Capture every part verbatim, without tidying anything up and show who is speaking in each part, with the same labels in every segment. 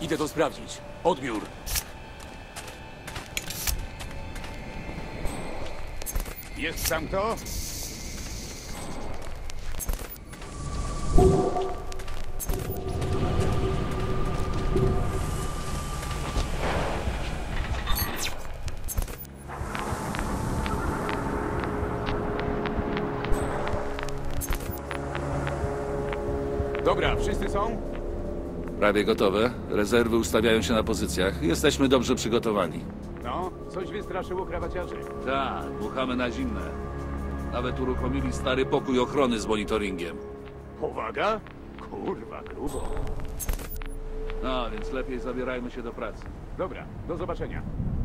Speaker 1: Idę to sprawdzić. Odbiór.
Speaker 2: Jest tam kto? Dobra, wszyscy są?
Speaker 3: Prawie gotowe. Rezerwy ustawiają się na pozycjach. Jesteśmy dobrze przygotowani.
Speaker 2: No, coś wystraszyło krawaciarzy.
Speaker 3: Tak, buchamy na zimne. Nawet uruchomili stary pokój ochrony z monitoringiem.
Speaker 2: Powaga? Kurwa, grubo.
Speaker 3: No, więc lepiej zabierajmy się do pracy.
Speaker 2: Dobra, do zobaczenia.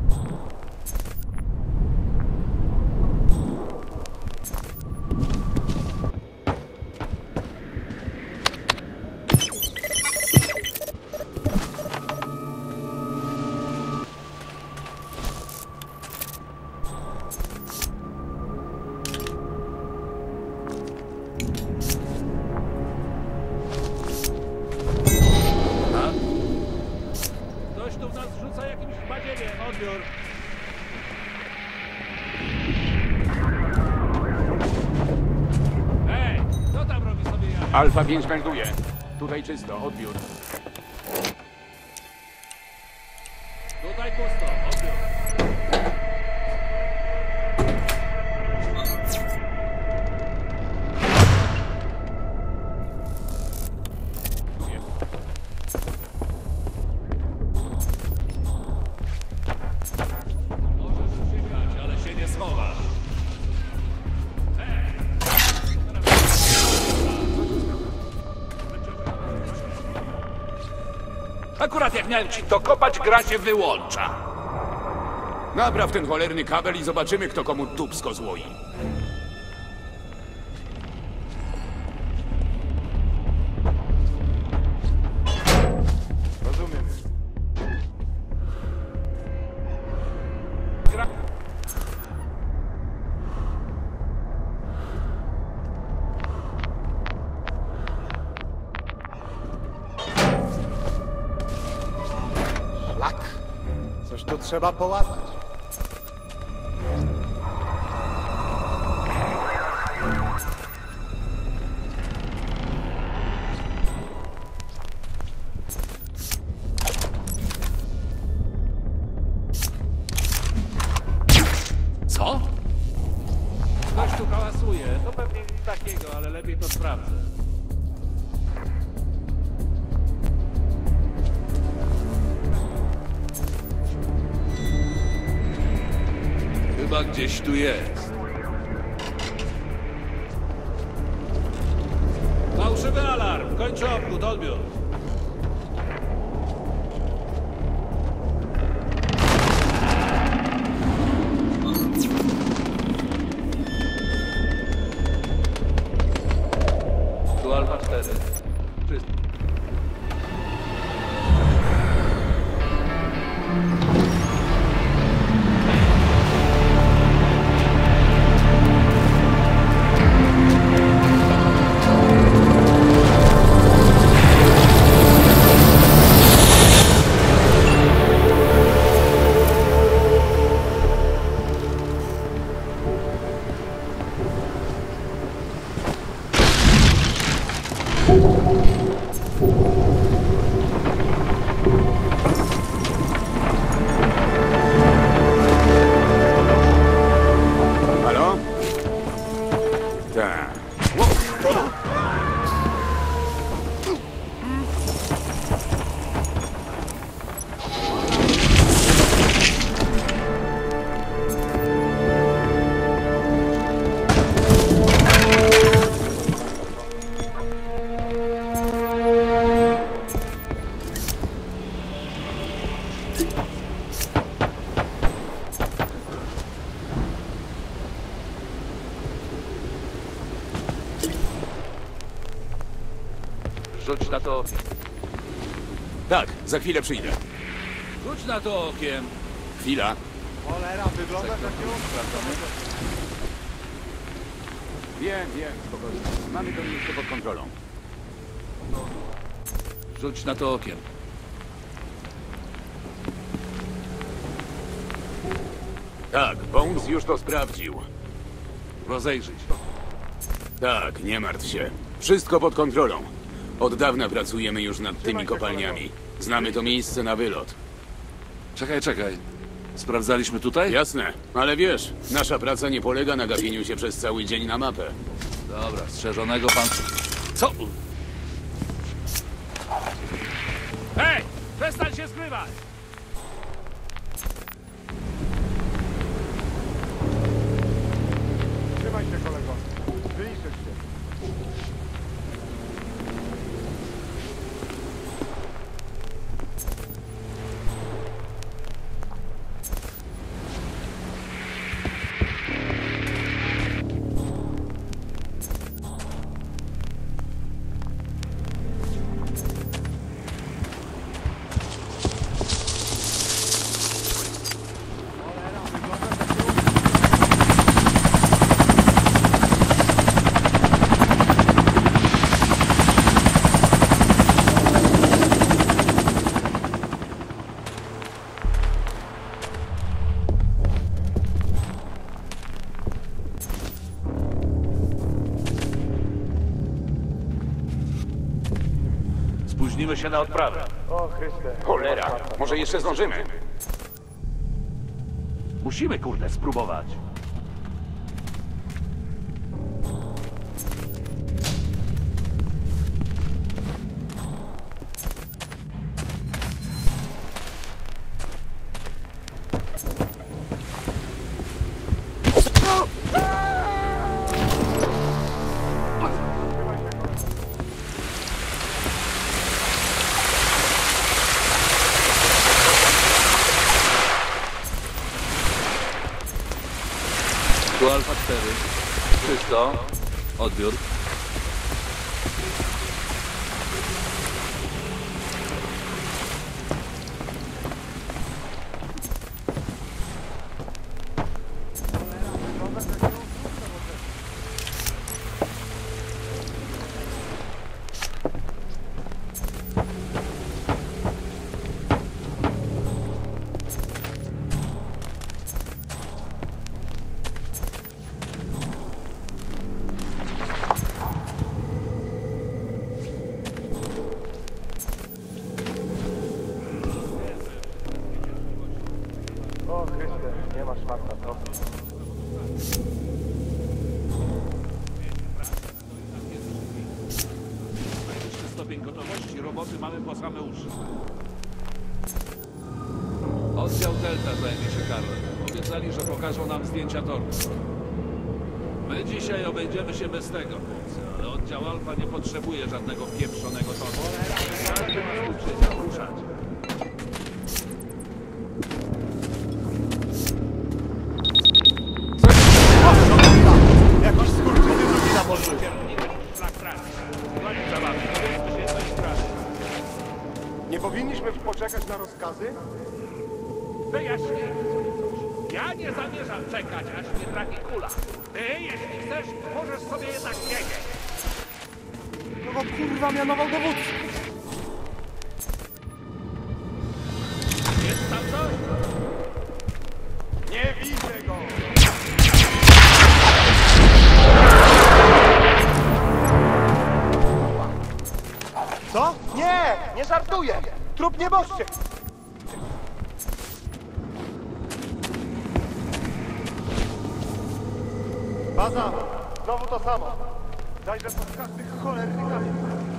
Speaker 3: Ktoś tu w nas rzuca jakimś badziewiem. Odbiór. Ej, kto tam robi sobie jaja?
Speaker 2: Alfa pięć melduje. Tutaj czysto, odbiór.
Speaker 3: Tutaj pusto. Odbiór. Możesz uciekać, ale się nie schowasz. Akurat jak miałem ci to kopać, gra się wyłącza.
Speaker 2: Napraw ten cholerny kabel i zobaczymy, kto komu dupsko złoi. Rozumiem.
Speaker 3: Gra...
Speaker 4: Szlak. Coś tu trzeba połatać.
Speaker 3: Co? Ktoś tu hałasuje. To pewnie nic takiego, ale lepiej to sprawdzę. Chyba gdzieś tu jest. Fałszywy alarm! Kończę obchód, odbiór. Tu Alfa cztery. Czysto.
Speaker 2: Halo? Tak.
Speaker 3: Rzuć na to okiem.
Speaker 2: Tak, za chwilę przyjdę.
Speaker 3: Rzuć na to okiem.
Speaker 2: Chwila.
Speaker 4: Cholera, wygląda takiego.
Speaker 2: Wiem, wiem, spokojnie. Mamy to miejsce pod kontrolą.
Speaker 3: Rzuć na to okiem.
Speaker 2: Tak, Bones już to sprawdził.
Speaker 3: Rozejrzyj się.
Speaker 2: Tak, nie martw się. Wszystko pod kontrolą. Od dawna pracujemy już nad tymi kopalniami. Znamy to miejsce na wylot.
Speaker 3: Czekaj, czekaj. Sprawdzaliśmy tutaj?
Speaker 2: Jasne, ale wiesz, nasza praca nie polega na gapieniu się przez cały dzień na mapę.
Speaker 3: Dobra, strzeżonego pan... Co? Hej! Przestań się zgrywać!
Speaker 4: Trzymaj się, kolego. Wyliczysz się.
Speaker 3: Spóźnimy się na odprawę.
Speaker 4: O Chryste.
Speaker 2: Cholera, może jeszcze zdążymy.
Speaker 3: Musimy, kurde, spróbować. Tu Alfa cztery. Czysto. Odbiór.
Speaker 4: O Chryste, nie masz farta, to.
Speaker 3: Najwyższy stopień gotowości. Roboty mamy po same uszy. Oddział Delta zajmie się Karlem. Obiecali, że pokażą nam zdjęcia toru. My dzisiaj obejdziemy się bez tego, chłopcy, ale oddział Alfa nie potrzebuje żadnego pieprzonego toru. Każdy ma uczyć, ruszać.
Speaker 4: Jakiś skurczyny drugi na morzu. Nie powinniśmy poczekać na rozkazy?
Speaker 1: Wyjaśnij. Ja nie zamierzam czekać, aż mnie trafi kula. Ty, jeśli chcesz, możesz sobie jednak wiedzieć.
Speaker 4: No bo kurwa mianował dowódcę.
Speaker 1: Jest tam coś?
Speaker 4: Nie widzę go. Co? Nie! Nie żartuję! Trup nieboszczyk! Baza! Znowu to samo. Zajdę pod każdy cholerny kamień.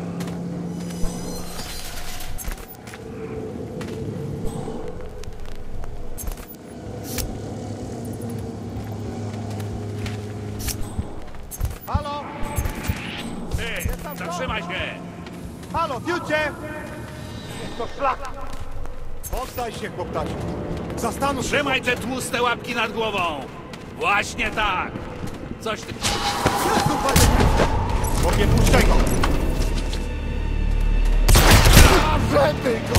Speaker 4: Halo!
Speaker 1: Ty, zatrzymaj się!
Speaker 4: Halo, fiucie! To szlak! Poddaj się, chłoptacie. Zastanów się.
Speaker 1: Trzymaj te tłuste łapki nad głową! Właśnie tak! Coś ty...
Speaker 4: Jezu, panie! Bo nie puszczaj go! Żeby go!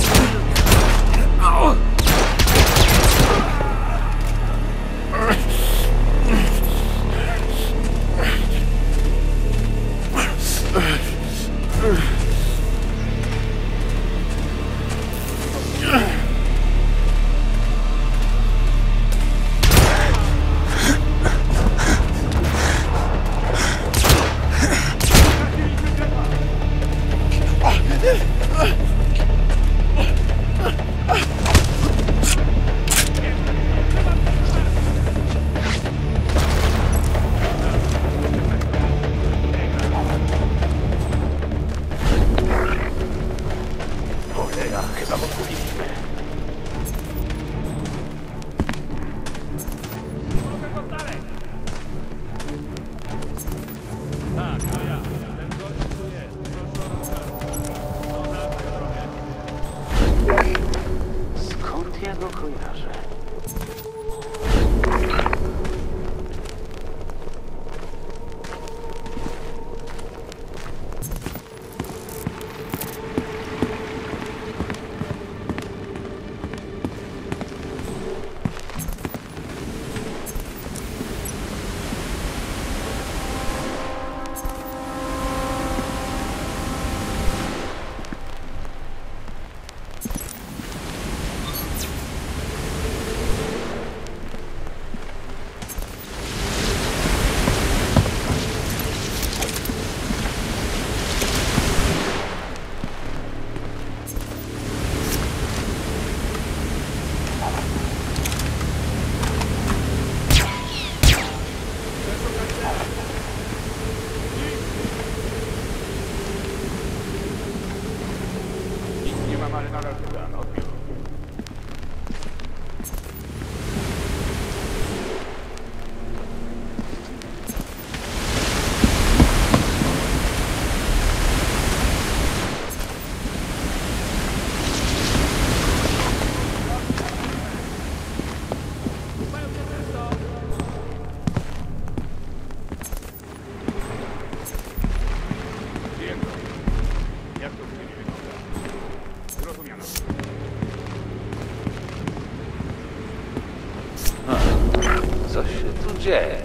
Speaker 3: Co się tu dzieje?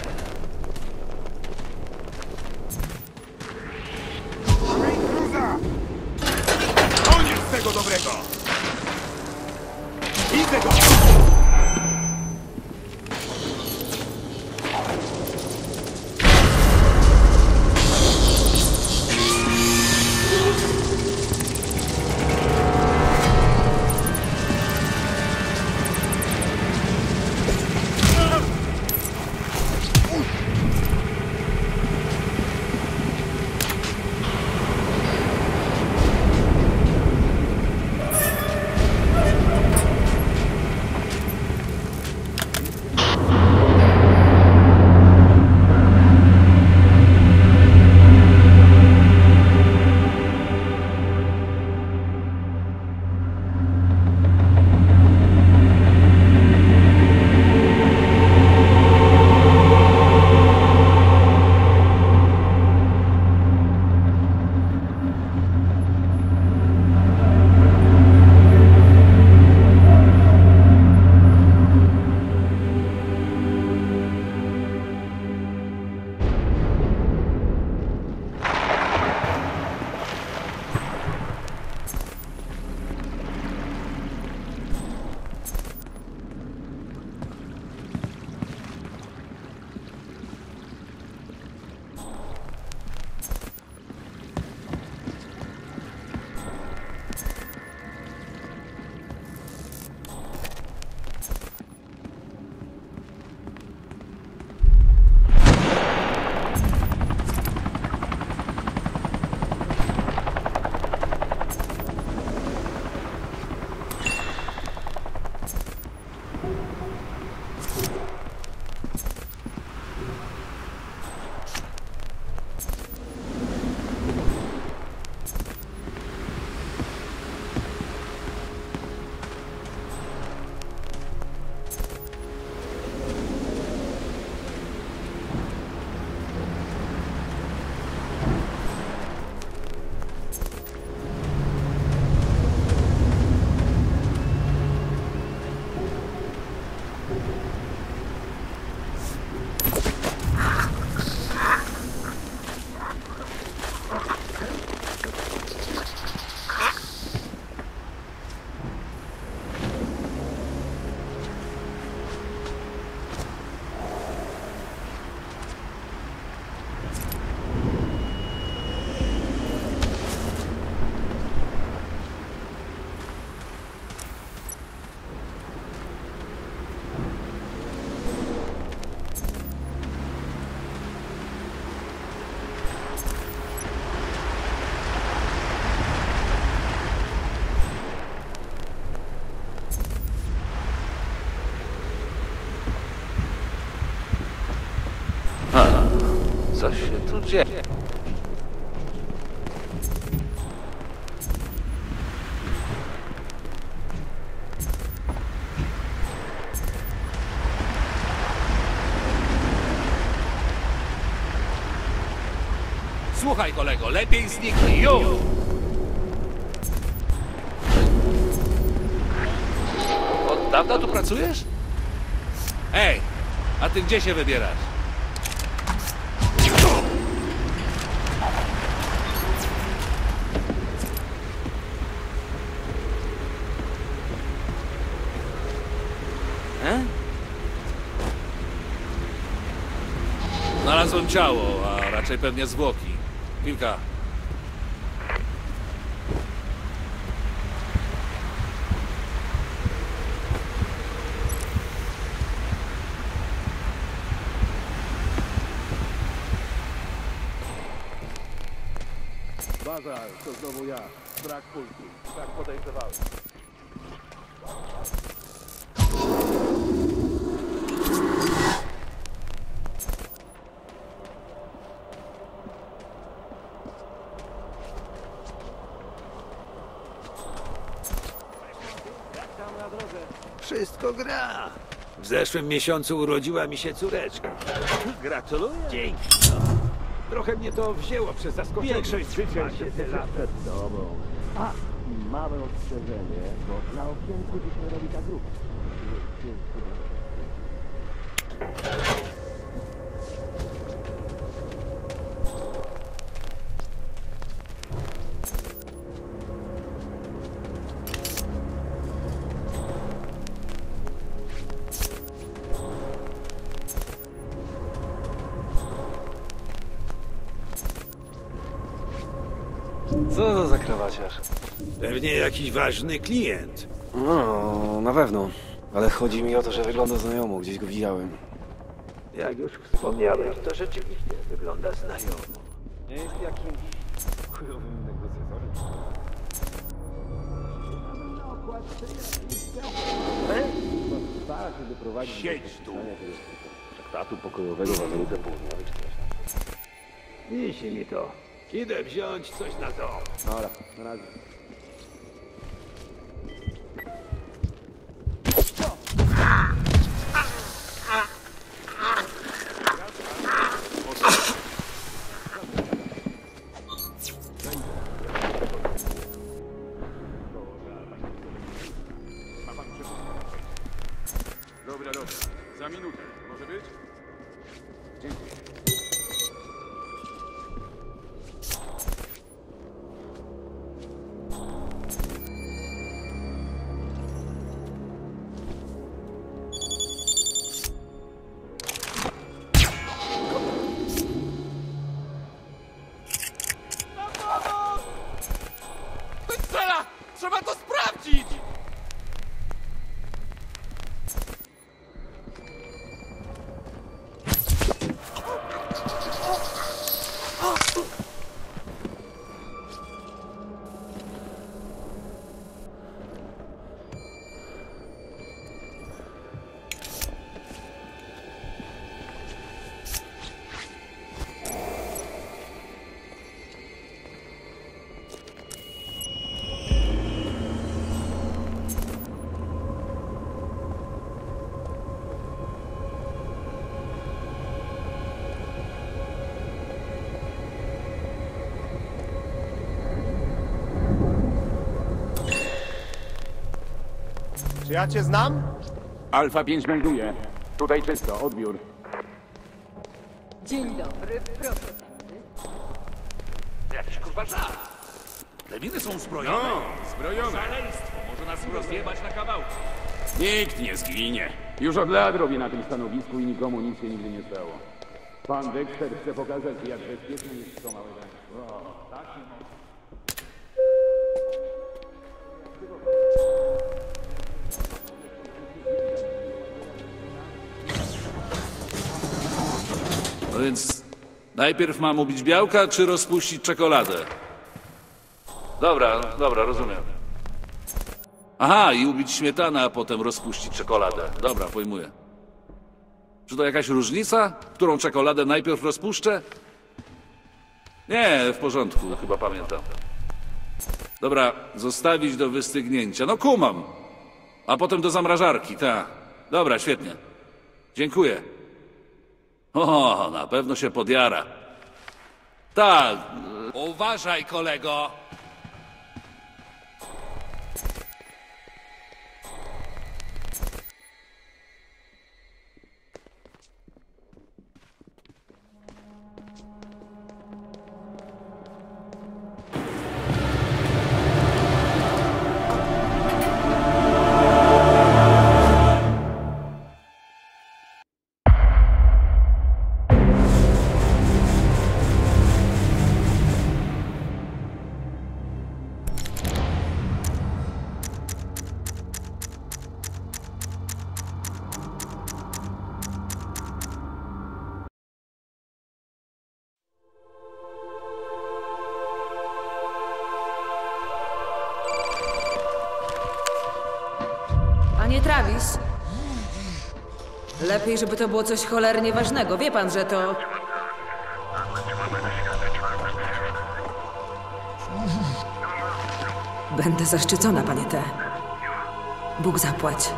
Speaker 2: Koniec tego dobrego! Widzę go!
Speaker 3: Co się tu dzieje?
Speaker 1: Słuchaj, kolego, lepiej zniknij, już!
Speaker 3: Od dawna tu pracujesz?
Speaker 1: Ej, a ty gdzie się wybierasz?
Speaker 3: E?
Speaker 1: Znalazłem ciało, a raczej pewnie zwłoki. Kilka.
Speaker 4: Bazar, to znowu ja. Brak pulsu. Tak podejrzewałem.
Speaker 5: Wszystko gra. W zeszłym miesiącu urodziła mi się córeczka.
Speaker 4: Gratuluję.
Speaker 5: Dzięki. Trochę mnie to wzięło przez zaskoczenie.
Speaker 4: Większość życia się tyle przed tobą. A, i małe ostrzeżenie, bo na okienku dzisiaj robi ta grupa.
Speaker 6: Co to za krawaciarz?
Speaker 5: Pewnie jakiś ważny klient.
Speaker 6: No, na pewno. Ale chodzi mi o to, że wygląda znajomo, gdzieś go widziałem.
Speaker 5: Jak już wspomniałeś, to rzeczywiście wygląda znajomo.
Speaker 6: Nie jest jakimś chujowym negocjatorem.
Speaker 1: Siedź tu.
Speaker 6: Traktatu pokojowego w Ameryce Południowej czy coś tam.
Speaker 5: Wisi mi to. Idę wziąć coś na dom.
Speaker 6: Dobra, na razie.
Speaker 2: Dobra, dobra. Za minutę. Może być? Dziękuję.
Speaker 1: Strzela! Trzeba to sprawdzić!
Speaker 4: Czy ja cię znam?
Speaker 2: Alfa pięć melduje. Tutaj czysto. Odbiór.
Speaker 7: Dzień dobry, proszę tędy.
Speaker 1: Jakiś kurwa żart. Te miny są uzbrojone.
Speaker 2: No, zbrojone.
Speaker 1: Szaleństwo może nas rozjebać na kawałki.
Speaker 2: Nikt nie zginie. Już od lat robię na tym stanowisku i nikomu nic się nigdy nie stało. Pan Dexter chce pokazać, jak bezpieczne jest to małe państwo.
Speaker 3: No więc najpierw mam ubić białka, czy rozpuścić czekoladę? Dobra, dobra, rozumiem. Aha, i ubić śmietanę, a potem rozpuścić czekoladę. Dobra, pojmuję. Czy to jakaś różnica? Którą czekoladę najpierw rozpuszczę? Nie, w porządku, chyba pamiętam. Dobra, zostawić do wystygnięcia. No kumam. A potem do zamrażarki, tak. Dobra, świetnie. Dziękuję. O, na pewno się podjara. Tak.
Speaker 1: Uważaj, kolego!
Speaker 7: Panie Travis, lepiej, żeby to było coś cholernie ważnego. Wie pan, że to... Będę zaszczycona, panie T. Bóg zapłać.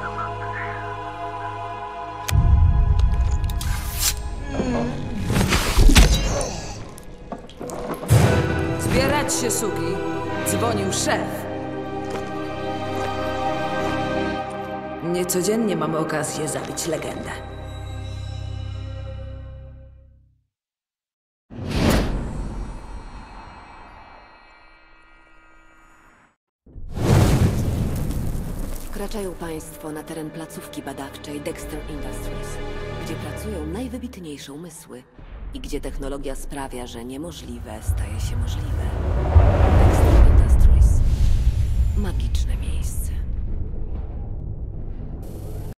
Speaker 7: Zbierać się, suki. Dzwonił szef. Niecodziennie mamy okazję zabić legendę.
Speaker 8: Wkraczają państwo na teren placówki badawczej Dexter Industries, gdzie pracują najwybitniejsze umysły i gdzie technologia sprawia, że niemożliwe staje się możliwe.